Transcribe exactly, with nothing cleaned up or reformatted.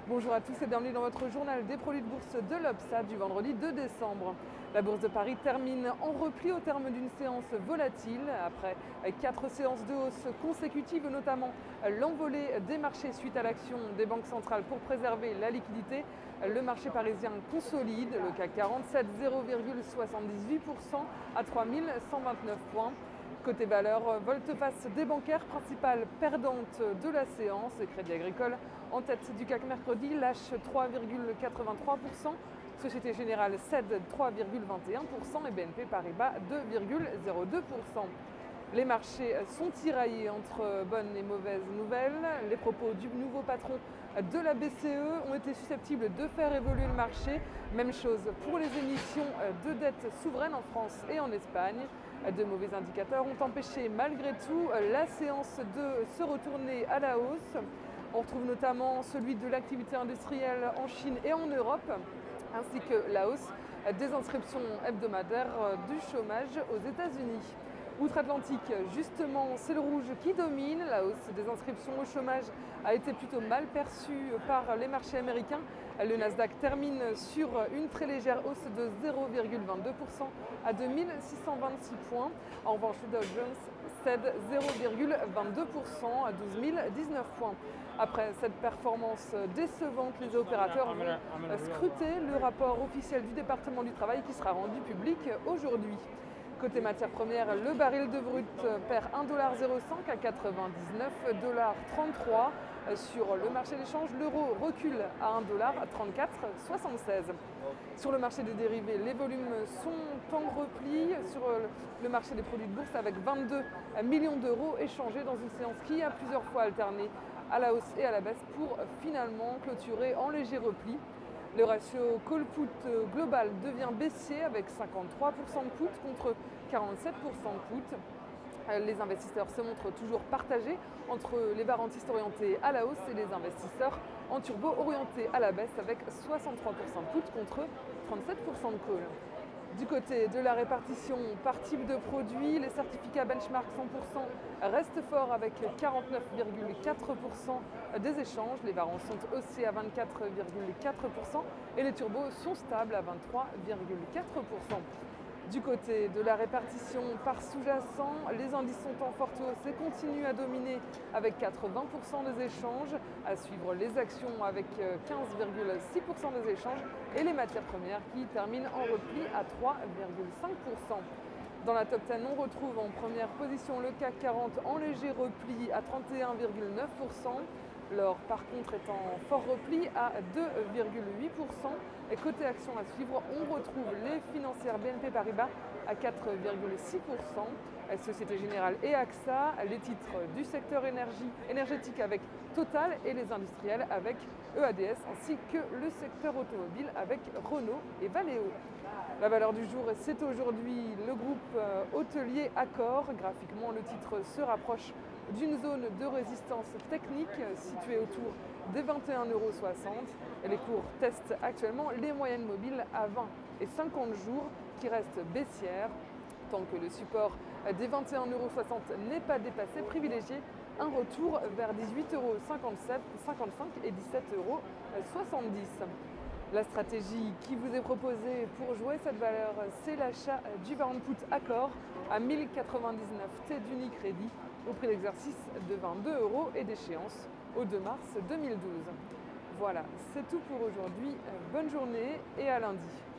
Bonjour à tous et bienvenue dans votre journal des produits de bourse de l'O B S A du vendredi deux décembre. La bourse de Paris termine en repli au terme d'une séance volatile. Après quatre séances de hausse consécutives, notamment l'envolée des marchés suite à l'action des banques centrales pour préserver la liquidité, le marché parisien consolide, le C A C quarante cède zéro virgule soixante-dix-huit pour cent à trois mille cent vingt-neuf points. Côté valeur, volte-face des bancaires, principales perdantes de la séance. Et Crédit Agricole, en tête du C A C mercredi, lâche trois virgule quatre-vingt-trois pour cent. Société Générale cède trois virgule vingt et un pour cent et B N P Paribas deux virgule zéro deux pour cent. Les marchés sont tiraillés entre bonnes et mauvaises nouvelles. Les propos du nouveau patron de la B C E ont été susceptibles de faire évoluer le marché. Même chose pour les émissions de dettes souveraines en France et en Espagne. De mauvais indicateurs ont empêché malgré tout la séance de se retourner à la hausse. On retrouve notamment celui de l'activité industrielle en Chine et en Europe, ainsi que la hausse des inscriptions hebdomadaires du chômage aux États-Unis. Outre-Atlantique, justement, c'est le rouge qui domine. La hausse des inscriptions au chômage a été plutôt mal perçue par les marchés américains. Le Nasdaq termine sur une très légère hausse de zéro virgule vingt-deux pour cent à deux mille six cent vingt-six points. En revanche, le Dow Jones cède zéro virgule vingt-deux pour cent à douze mille dix-neuf points. Après cette performance décevante, les opérateurs vont scruter le rapport officiel du département du travail qui sera rendu public aujourd'hui. Côté matières premières, le baril de brut perd un virgule zéro cinq à quatre-vingt-dix-neuf virgule trente-trois dollars. Sur le marché des changes, l'euro recule à un virgule trente-quatre soixante-seize. Sur le marché des dérivés, les volumes sont en repli. Sur le marché des produits de bourse, avec vingt-deux millions d'euros échangés dans une séance qui a plusieurs fois alterné à la hausse et à la baisse pour finalement clôturer en léger repli. Le ratio call-put global devient baissier avec cinquante-trois pour cent de put contre quarante-sept pour cent de put. Les investisseurs se montrent toujours partagés entre les varantistes orientés à la hausse et les investisseurs en turbo orientés à la baisse avec soixante-trois pour cent de put contre trente-sept pour cent de call. Du côté de la répartition par type de produit, les certificats benchmark cent pour cent restent forts avec quarante-neuf virgule quatre pour cent des échanges. Les varants sont haussés à vingt-quatre virgule quatre pour cent et les turbos sont stables à vingt-trois virgule quatre pour cent. Du côté de la répartition par sous-jacent, les indices sont en forte hausse et continuent à dominer avec quatre-vingts pour cent des échanges. À suivre les actions avec quinze virgule six pour cent des échanges et les matières premières qui terminent en repli à trois virgule cinq pour cent. Dans la top dix, on retrouve en première position le C A C quarante en léger repli à trente et un virgule neuf pour cent. L'or, par contre, est en fort repli à deux virgule huit pour cent. Et côté action à suivre, on retrouve les financières B N P Paribas à quatre virgule six pour cent. Société Générale et A X A, les titres du secteur énergie, énergétique avec Total et les industriels avec E A D S, ainsi que le secteur automobile avec Renault et Valeo. La valeur du jour, c'est aujourd'hui le groupe hôtelier Accor. Graphiquement, le titre se rapproche d'une zone de résistance technique située autour des vingt et un euros soixante. Et les cours testent actuellement les moyennes mobiles à vingt et cinquante jours qui restent baissières. Tant que le support des vingt et un euros soixante n'est pas dépassé, privilégiez un retour vers dix-huit euros cinquante-sept, cinquante-cinq et dix-sept euros soixante-dix. La stratégie qui vous est proposée pour jouer cette valeur, c'est l'achat du Warrant Put Accor à mille quatre-vingt-dix-neuf T d'Unicredit au prix d'exercice de vingt-deux euros et d'échéance au deux mars deux mille douze. Voilà, c'est tout pour aujourd'hui. Bonne journée et à lundi.